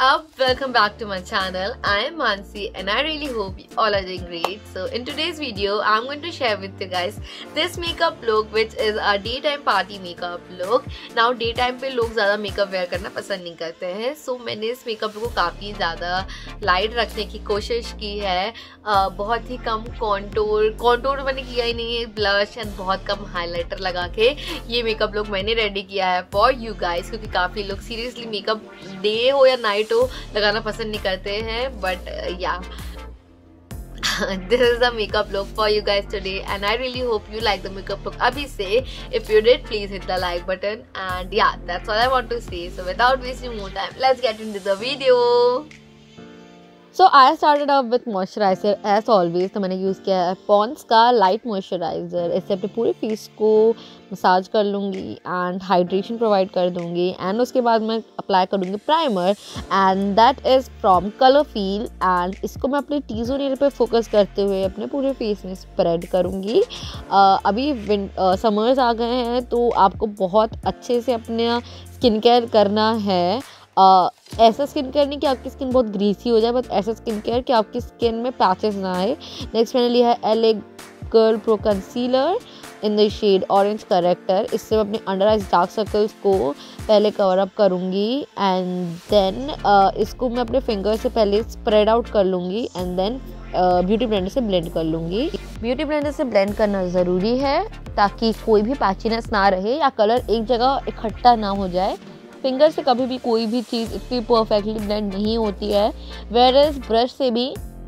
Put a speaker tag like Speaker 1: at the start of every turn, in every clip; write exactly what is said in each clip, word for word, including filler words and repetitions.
Speaker 1: up? Welcome back to my channel. I am Mansi and I really hope you all are doing great. So in today's video I'm going to share with you guys this makeup look which is a daytime party makeup look. Now daytime पे लोग ज़्यादा makeup wear करना पसंद नहीं करते हैं, so मैंने इस makeup को काफ़ी ज़्यादा लाइट रखने की कोशिश की है. uh, बहुत ही कम कॉन्टोर कॉन्टोर मैंने किया ही नहीं है, ब्लश एंड बहुत कम हाइलाइटर लगा के ये मेकअप लुक मैंने रेडी किया है फॉर यू गाइस, क्योंकि काफ़ी लोग सीरियसली मेकअप डे हो या नाइट हो लगाना पसंद नहीं करते हैं. बट या this is the makeup look for you guys today and I really hope you like the makeup look abhi se. If you did, please hit the like button and yeah, that's all I want to say. So without wasting more time, let's get into the video.
Speaker 2: So I started up with moisturiser as always. तो मैंने use किया है Pond's का light moisturiser. इससे अपने पूरे face को massage कर लूँगी एंड हाइड्रेशन प्रोवाइड कर दूँगी एंड उसके बाद मैं अप्लाई करूँगी primer and that is from colour feel. And इसको मैं अपने टी ज़ोन एरिया पे फोकस करते हुए अपने पूरे फेस में स्प्रेड करूँगी. uh, अभी विन समर्स आ गए हैं तो आपको बहुत अच्छे से अपने स्किन केयर करना है. Uh, ऐसा स्किन केयर नहीं कि आपकी स्किन बहुत ग्रीसी हो जाए, बट ऐसा स्किन केयर कि आपकी स्किन में पैचेस ना आए. नेक्स्ट मैंने लिया है L A girl pro concealer in the shade orange corrector. इससे मैं अपने अंडर आइज डार्क सर्कल्स को पहले कवर अप करूँगी एंड देन uh, इसको मैं अपने फिंगर से पहले स्प्रेड आउट कर लूँगी एंड देन ब्यूटी ब्लेंडर से ब्लेंड कर लूँगी. ब्यूटी ब्लेंडर से ब्लेंड करना ज़रूरी है ताकि कोई भी पैचीनेस ना रहे या कलर एक जगह इकट्ठा ना हो जाए. फिंगर से कभी भी कोई भी चीज़ इतनी परफेक्टली ब्लेंड नहीं होती है, वेयर एज ब्रश से भी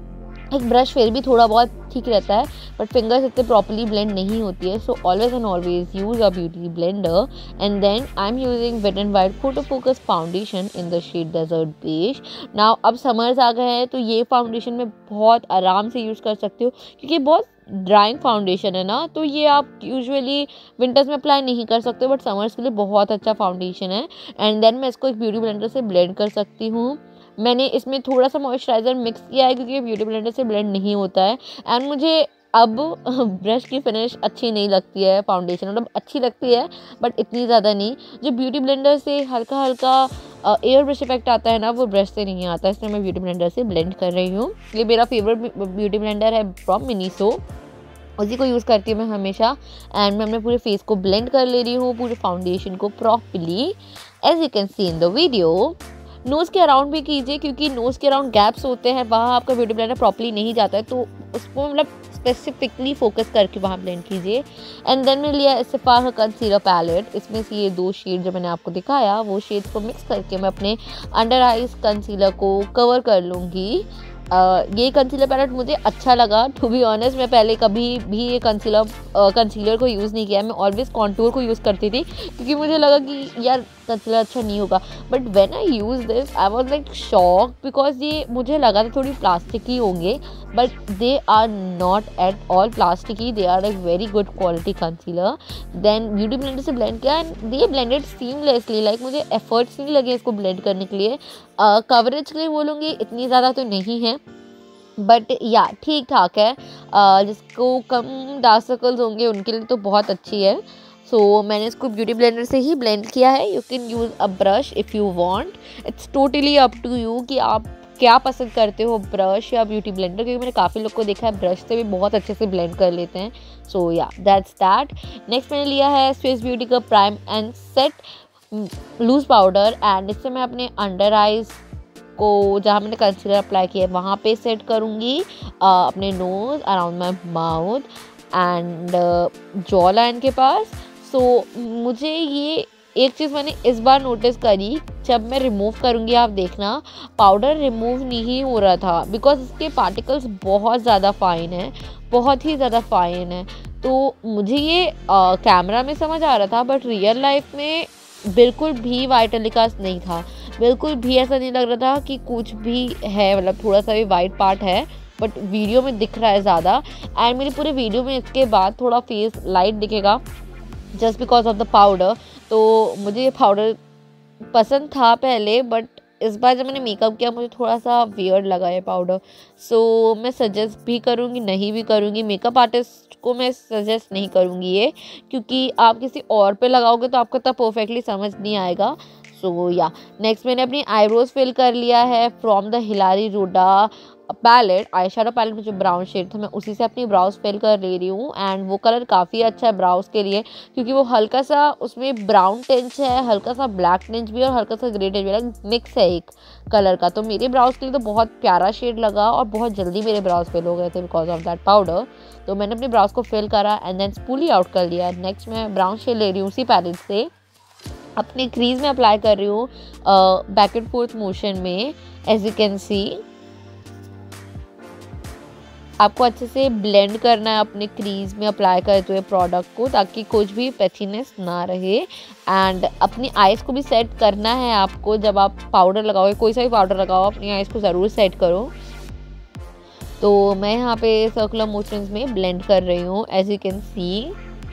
Speaker 2: एक ब्रश फिर भी थोड़ा बहुत ठीक रहता है बट फिंगर से इतने प्रॉपर्ली ब्लेंड नहीं होती है. So always and always use a beauty blender and then I am using wet and wild photo focus foundation in the shade desert beige. Now अब समर्स आ गए हैं तो ये फाउंडेशन में बहुत आराम से यूज़ कर सकते हो क्योंकि बहुत ड्राइंग फाउंडेशन है ना, तो ये आप यूजुअली विंटर्स में अप्लाई नहीं कर सकते बट समर्स के लिए बहुत अच्छा फाउंडेशन है. एंड देन मैं इसको एक ब्यूटी ब्लेंडर से ब्लेंड कर सकती हूँ. मैंने इसमें थोड़ा सा मॉइस्चराइज़र मिक्स किया है क्योंकि ये ब्यूटी ब्लेंडर से ब्लेंड नहीं होता है एंड मुझे अब ब्रश की फिनिश अच्छी नहीं लगती है. फाउंडेशन मतलब अच्छी लगती है बट इतनी ज़्यादा नहीं. जो ब्यूटी ब्लेंडर से हल्का हल्का एयर ब्रश इफेक्ट आता है ना, वो ब्रश से नहीं आता, इसलिए मैं ब्यूटी ब्लेंडर से ब्लेंड कर रही हूँ. ये मेरा फेवरेट ब्यूटी ब्लेंडर है फ्रॉम मिनीसो, उसी को यूज़ करती हूँ मैं हमेशा. एंड मैं अपने पूरे फेस को ब्लेंड कर ले रही हूँ, पूरे फाउंडेशन को properly as you can see in the video. Nose के अराउंड भी कीजिए क्योंकि नोज़ के अराउंड गैप्स होते हैं, वहाँ आपका ब्यूटी ब्लेंडर प्रॉपर्ली नहीं जाता है, तो उसको मतलब स्पेसिफिकली फोकस करके वहाँ ब्लेंड कीजिए. एंड देन मैं लिया सिफा का कंसीलर पैलेट. इसमें से ये दो शेड जो मैंने आपको दिखाया वो शेड्स को मिक्स करके मैं अपने अंडर आइज कंसीलर को कवर कर लूँगी. Uh, ये कंसीलर पैलेट मुझे अच्छा लगा टू बी ऑनेस्ट. मैं पहले कभी भी ये कंसीलर कंसीलर को यूज़ नहीं किया. मैं ऑलवेज कॉन्टूर को यूज़ करती थी क्योंकि मुझे लगा कि यार कंसीलर अच्छा नहीं होगा, but when I use this I was like shock because ये मुझे लगा था थोड़ी प्लास्टिक ही होंगे but they are not at all plastic ही. They are like very good quality concealer. Then beauty blender से ब्लेंड किया and they blended seamlessly. Like मुझे एफर्ट्स नहीं लगे इसको ब्लेंड करने के लिए. कवरेज के लिए बोलूँगी इतनी ज़्यादा तो नहीं है बट या ठीक ठाक है. uh, जिसको कम डार्क सर्कल्स होंगे उनके लिए तो बहुत अच्छी है. सो so, मैंने इसको ब्यूटी ब्लेंडर से ही ब्लेंड किया है. You can use a brush if you want. It's totally up to you कि आप क्या पसंद करते हो, ब्रश या ब्यूटी ब्लेंडर, क्योंकि मैंने काफ़ी लोग को देखा है ब्रश से भी बहुत अच्छे से ब्लेंड कर लेते हैं. सो या दैट्स दैट. नेक्स्ट मैंने लिया है स्विस ब्यूटी का prime and set loose powder and इससे मैं अपने अंडर आइज़ को जहाँ मैंने कंसीलर अप्लाई किया है वहाँ पे सेट करूँगी. uh, अपने nose, around my mouth and jaw line के पास. सो so, मुझे ये एक चीज़ मैंने इस बार नोटिस करी, जब मैं रिमूव करूँगी आप देखना पाउडर रिमूव नहीं हो रहा था बिकॉज इसके पार्टिकल्स बहुत ज़्यादा फाइन है, बहुत ही ज़्यादा फाइन है. तो मुझे ये कैमरा uh, में समझ आ रहा था बट रियल लाइफ में बिल्कुल भी वाइट एलिकास नहीं था. बिल्कुल भी ऐसा नहीं लग रहा था कि कुछ भी है, मतलब थोड़ा सा भी वाइट पार्ट है बट वीडियो में दिख रहा है ज़्यादा. एंड मेरे पूरे वीडियो में इसके बाद थोड़ा फेस लाइट दिखेगा just because of the powder. तो मुझे ये पाउडर पसंद था पहले बट इस बार जब मैंने मेकअप किया मुझे थोड़ा सा वियर्ड लगा ये पाउडर, सो मैं सजेस्ट भी करूँगी नहीं भी करूँगी। मेकअप आर्टिस्ट को मैं सजेस्ट नहीं करूँगी ये, क्योंकि आप किसी और पे लगाओगे तो आपको तब परफेक्टली समझ नहीं आएगा। सो या नेक्स्ट मैंने अपनी आईब्रोज फिल कर लिया है from the Hilary Rhoda palette, eye shadow palette में जो ब्राउन शेड था मैं उसी से अपनी ब्राउज फिल कर ले रही हूँ। एंड वो कलर काफ़ी अच्छा है ब्राउज के लिए, क्योंकि वो हल्का सा उसमें ब्राउन टेंच है, हल्का सा ब्लैक टेंच भी और हल्का सा ग्रे टेंच भी, मिक्स है एक कलर का। तो मेरे ब्राउज के लिए तो बहुत प्यारा शेड लगा और बहुत जल्दी मेरे ब्राउज फिल हो गए थे बिकॉज ऑफ दैट पाउडर। तो मैंने अपने ब्राउज को फिल करा एंड देन स्पूली आउट कर लिया। नेक्स्ट मैं ब्राउन शेड ले रही हूँ उसी पैलेट से, अपने क्रीज में अप्लाई कर रही हूँ बैक एंड फोर्थ मोशन में। एज यू कैन सी आपको अच्छे से ब्लेंड करना है अपने क्रीज में अप्लाई करते हुए प्रोडक्ट को, ताकि कुछ भी पैचीनेस ना रहे। एंड अपनी आइज़ को भी सेट करना है आपको। जब आप पाउडर लगाओगे, कोई सा भी पाउडर लगाओ, अपनी आइज़ को ज़रूर सेट करो। तो मैं यहाँ पे सर्कुलर मोशंस में ब्लेंड कर रही हूँ एज यू कैन सी।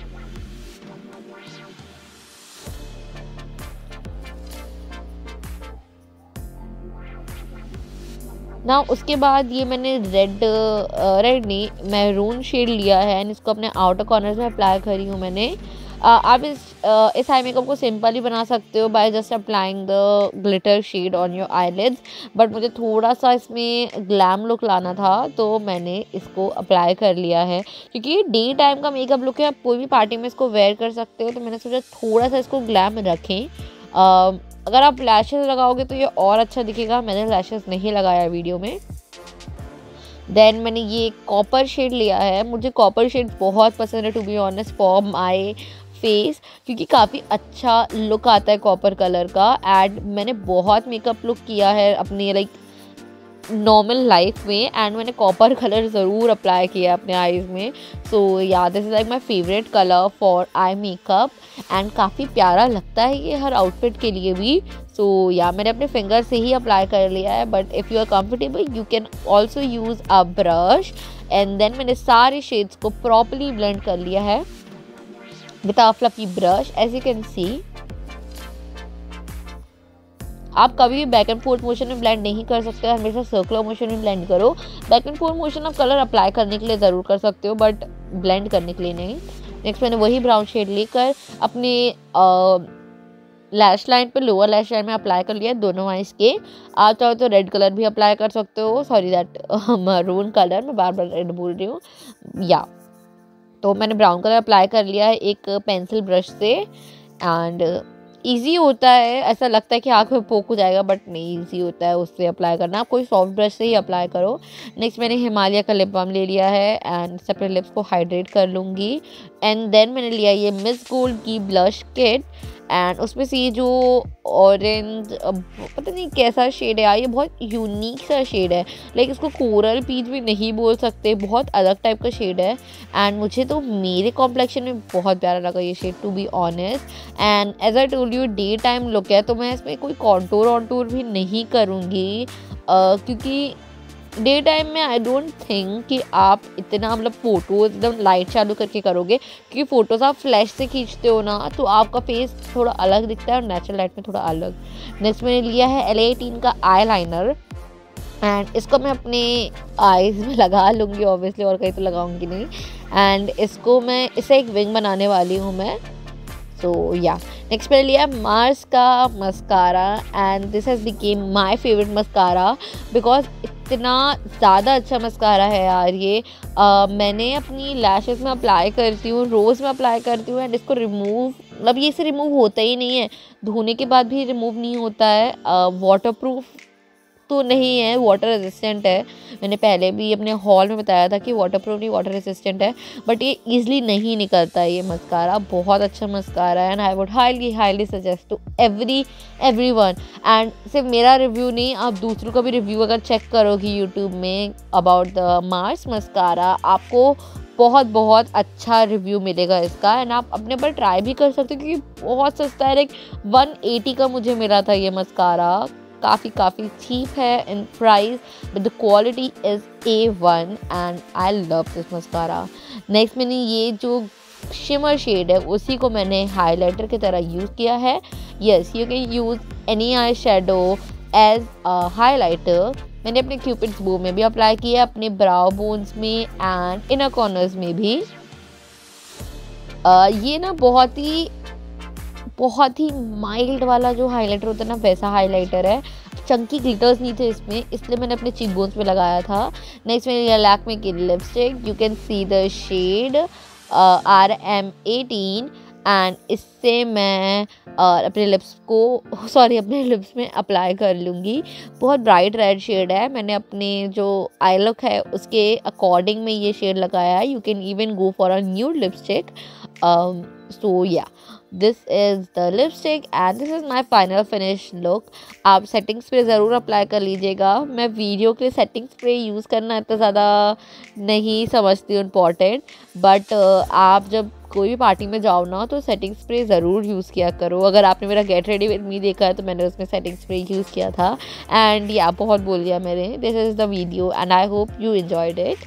Speaker 2: ना उसके बाद ये मैंने रेड रेड नहीं मैरून शेड लिया है एंड इसको अपने आउटर कॉर्नर में अप्लाई करी हूँ मैंने। uh, आप इस uh, इस आई मेकअप को सिंपल ही बना सकते हो by just applying the glitter shade on your eyelids, but मुझे थोड़ा सा इसमें ग्लैम लुक लाना था तो मैंने इसको अप्लाई कर लिया है। क्योंकि डे टाइम का मेकअप लुक है, आप कोई भी पार्टी में इसको वेयर कर सकते हो, तो मैंने सोचा थोड़ा सा इसको ग्लैम रखें। uh, अगर आप लैशेस लगाओगे तो ये और अच्छा दिखेगा। मैंने लैशेस नहीं लगाया वीडियो में। देन मैंने ये कॉपर शेड लिया है। मुझे कॉपर शेड बहुत पसंद है to be honest for my face, क्योंकि काफ़ी अच्छा लुक आता है कॉपर कलर का। एंड मैंने बहुत मेकअप लुक किया है अपनी लाइक नॉर्मल लाइफ में एंड मैंने कॉपर कलर ज़रूर अप्लाई किया अपने आईज़ में। So yeah this is like my favourite colour for eye makeup and काफ़ी प्यारा लगता है ये हर आउटफिट के लिए भी। सो so, या yeah, मैंने अपने फिंगर से ही अप्लाई कर लिया है, but if you are comfortable you can also use a brush. And then मैंने सारे शेड्स को प्रॉपरली ब्लेंड कर लिया है with a fluffy brush as you can see. आप कभी भी बैक एंड फोर्थ मोशन में ब्लेंड नहीं कर सकते, हमेशा सर्कुलर मोशन में ब्लेंड करो। बैक एंड फोर्थ मोशन आप कलर अप्लाई करने के लिए ज़रूर कर सकते हो, बट ब्लेंड करने के लिए नहीं। नेक्स्ट मैंने वही ब्राउन शेड लेकर अपने लैश लाइन पे लोअर लैश लाइन में अप्लाई कर लिया दोनों आइज के। आप चाहो तो रेड कलर भी अप्लाई कर सकते हो, सॉरी दैट मरून कलर, मैं बार बार रेड बोल रही हूँ या। तो मैंने ब्राउन कलर अप्लाई कर लिया है एक पेंसिल ब्रश से। एंड ईजी होता है, ऐसा लगता है कि आँख में पोक हो जाएगा, बट नहीं, ईजी होता है उससे अप्लाई करना। आप कोई सॉफ्ट ब्रश से ही अप्लाई करो। नेक्स्ट मैंने हिमालय का लिप बाम ले लिया है एंड सेपरेट लिप्स को हाइड्रेट कर लूँगी। एंड देन मैंने लिया ये मिस गोल्ड की ब्लश किट एंड उसमें से ये जो ऑरेंज पता नहीं कैसा शेड है यार, ये बहुत यूनिक सा शेड है। लाइक इसको कोरल पीच भी नहीं बोल सकते, बहुत अलग टाइप का शेड है। एंड मुझे तो मेरे कॉम्प्लेक्शन में बहुत प्यारा लगा ये shade to be honest. And as I told you day time look है, तो मैं इसमें कोई कॉन्टूर ऑन्टूर भी नहीं करूँगी uh, क्योंकि डे टाइम में आई डोंट थिंक कि आप इतना मतलब फ़ोटोज़ एकदम लाइट चालू करके करोगे, क्योंकि फ़ोटोज़ आप फ्लैश से खींचते हो ना, तो आपका फेस थोड़ा अलग दिखता है और नेचुरल लाइट में थोड़ा अलग। नेक्स्ट मैंने लिया है एल एटीन का आई लाइनर एंड इसको मैं अपने आईज़ में लगा लूँगी ऑब्वियसली, और कहीं तो लगाऊंगी नहीं। एंड इसको मैं इसे एक विंग बनाने वाली हूँ मैं। सो या नेक्स्ट मैंने लिया मार्स का mascara and this has become my favourite mascara because इतना ज़्यादा अच्छा मस्कारा है यार ये। uh, मैंने अपनी लैशेस में अप्लाई करती हूँ, रोज़ में अप्लाई करती हूँ एंड इसको रिमूव मतलब ये से रिमूव होता ही नहीं है, धोने के बाद भी रिमूव नहीं होता है। वाटर प्रूफ तो नहीं है, वाटर रेजिस्टेंट है। मैंने पहले भी अपने हॉल में बताया था कि वाटर प्रूफ नहीं वाटर रेजिस्टेंट है, बट ये इजीली नहीं निकलता है ये मस्कारा। बहुत अच्छा मस्कारा है and I would highly highly suggest to every everyone. And सिर्फ मेरा रिव्यू नहीं, आप दूसरों का भी रिव्यू अगर चेक करोगे यूट्यूब में अबाउट द मार्स मस्कारा, आपको बहुत बहुत अच्छा रिव्यू मिलेगा इसका। एंड आप अपने पर ट्राई भी कर सकते हो क्योंकि बहुत सस्ता है। लाइक वन एटी का मुझे मिला था ये मस्कारा, काफ़ी काफ़ी चीप है in price, but the quality is A one and I love this mascara. Next मैंने ये जो शिमर शेड है उसी को मैंने हाइलाइटर की तरह यूज़ किया है। Yes, you can use any eye shadow as highlighter. मैंने अपने क्यूपिड्स बो में भी अप्लाई किया, अपने ब्राउ बोन्स में एंड इनर कॉर्नर्स में भी। uh, ये ना बहुत ही बहुत ही माइल्ड वाला जो हाइलाइटर होता है ना, वैसा हाइलाइटर है। चंकी ग्लिटर्स नहीं थे इसमें, इसलिए मैंने अपने चीक बोन्स पे लगाया था। नेक्स्ट मैंने लैक्मे की lipstick, you can see the shade R M eighteen and इससे मैं uh, अपने लिप्स को सॉरी अपने लिप्स में अप्लाई कर लूँगी। बहुत ब्राइट रेड शेड है, मैंने अपने जो आई लुक है उसके अकॉर्डिंग में ये शेड लगाया है। You can even go for a nude lipstick. So yeah this is the lipstick and this is my final finish look. आप सेटिंग स्प्रे ज़रूर अप्लाई कर लीजिएगा। मैं वीडियो के लिए सेटिंग स्प्रे यूज़ करना इतना ज़्यादा नहीं समझती हूँ इम्पॉर्टेंट, बट uh, आप जब कोई भी पार्टी में जाओ ना तो सेटिंग स्प्रे ज़रूर यूज़ किया करो। अगर आपने मेरा गेट रेडी विद मी देखा है तो मैंने उसमें सेटिंग स्प्रे यूज़ किया था। एंड या बहुत बोल लिया मैंने। This is the video and I hope you enjoyed it.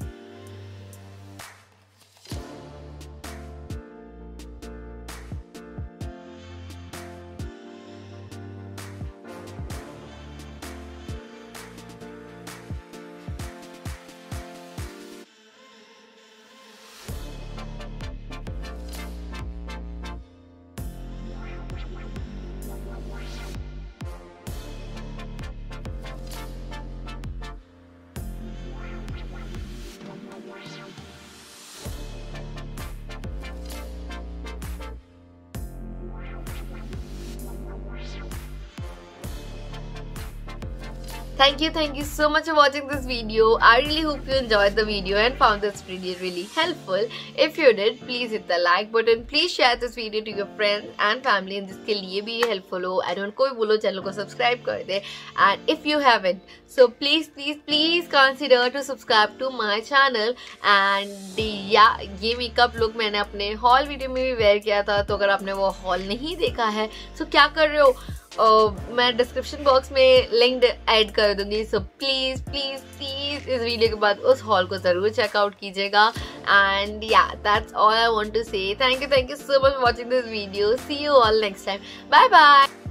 Speaker 1: Thank you, thank you so much for watching this video. I really hope you enjoyed the video and found this video really helpful. If you did, please hit the like button. Please share this video to your friends and family and जिसके लिए भी ये helpful हो. And उनको भी बोलो channel को subscribe कर दे. And if you haven't, so please, please, please consider to subscribe to my channel. And yeah, ये makeup look मैंने अपने haul video में भी wear किया था. तो अगर आपने वो haul नहीं देखा है, so क्या कर रहे हो? Uh, मैं डिस्क्रिप्शन बॉक्स में लिंक ऐड कर दूंगी। सो प्लीज़ प्लीज़ प्लीज़ इस वीडियो के बाद उस हॉल को ज़रूर चेकआउट कीजिएगा। And yeah that's all I want to say. Thank you thank you so much for watching this video. See you all next time. Bye bye.